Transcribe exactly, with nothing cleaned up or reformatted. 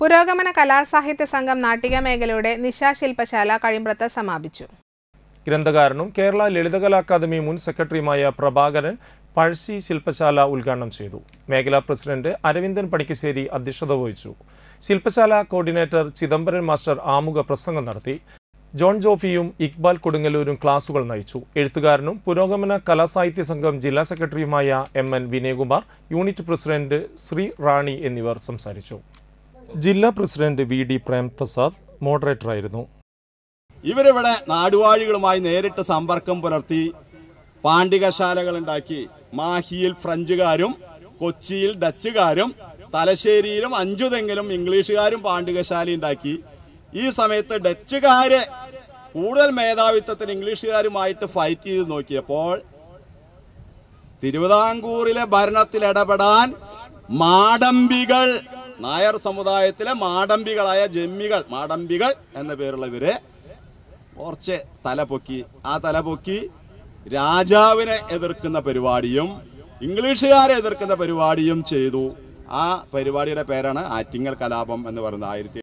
പുരോഗമന കലാസാഹിത്യ സംഘം നാട്ടിക മേഖലയുടെ നിശാശില്പശാല കഴിമ്പ്രത്ത് സമാപിച്ചു. ഗ്രന്ഥകാരനും കേരള ലളിതകലാ അക്കാദമി മുൻ സെക്രട്ടറിയുമായ പ്രഭാകരൻ പഴശ്ശി ശില്പശാല ഉദ്ഘാടനം ചെയ്തു. മേഖലാ പ്രസിഡന്റ് അരവിന്ദൻ പണിക്കശ്ശേരി അധ്യക്ഷത വഹിച്ചു. ശില്പശാല കോർഡിനേറ്റർ ചിദംബരൻ മാസ്റ്റർ ആമുഖ പ്രസംഗം നടത്തി. ജോൺ ജോഫിയും ഇക്ബാൽ കൊടുങ്ങല്ലൂരും ക്ലാസുകൾ നയിച്ചു. എഴുത്തുകാരനും പുരോഗമന കലാസാഹിത്യ സംഘം ജില്ലാ സെക്രട്ടറിയുമായ M N Vinayakumar, unit president Shri Rani എന്നിവർ സംസാരിച്ചു. ജില്ലാ പ്രസിഡന്റ് വി ഡി പ്രേംപ്രസാദ് മോഡറേറ്ററായിരുന്നു. ഇവരിവിടെ നാടുവാഴികളുമായി നേരിട്ട് സമ്പർക്കം പുലർത്തി പാണ്ഡികശാലകൾ ഉണ്ടാക്കി. മാഹിയിൽ ഫ്രഞ്ചുകാരും കൊച്ചിയിൽ ഡച്ചുകാരും തലശ്ശേരിയിലും അഞ്ചുതെങ്കിലും ഇംഗ്ലീഷുകാരും പാണ്ഡികശാല ഉണ്ടാക്കി. ഈ സമയത്ത് ഡച്ചുകാര് കൂടുതൽ മേധാവിത്വത്തിന് ഇംഗ്ലീഷുകാരുമായിട്ട് ഫൈറ്റ് ചെയ്ത് നോക്കിയപ്പോൾ തിരുവിതാംകൂറിലെ ഭരണത്തിൽ ഇടപെടാൻ മാടമ്പികൾ, നായർ സമുദായത്തിലെ മാടമ്പികളായ ജമ്മികൾ, മാടമ്പികൾ എന്ന പേരുള്ളവര് കുറച്ച് തലപൊക്കി. ആ തലപൊക്കി രാജാവിനെ എതിർക്കുന്ന പരിപാടിയും ഇംഗ്ലീഷുകാരെ എതിർക്കുന്ന പരിപാടിയും ചെയ്തു. ആ പരിപാടിയുടെ പേരാണ് ആറ്റിങ്ങൽ കലാപം എന്ന് പറയുന്നത്. ആയിരത്തി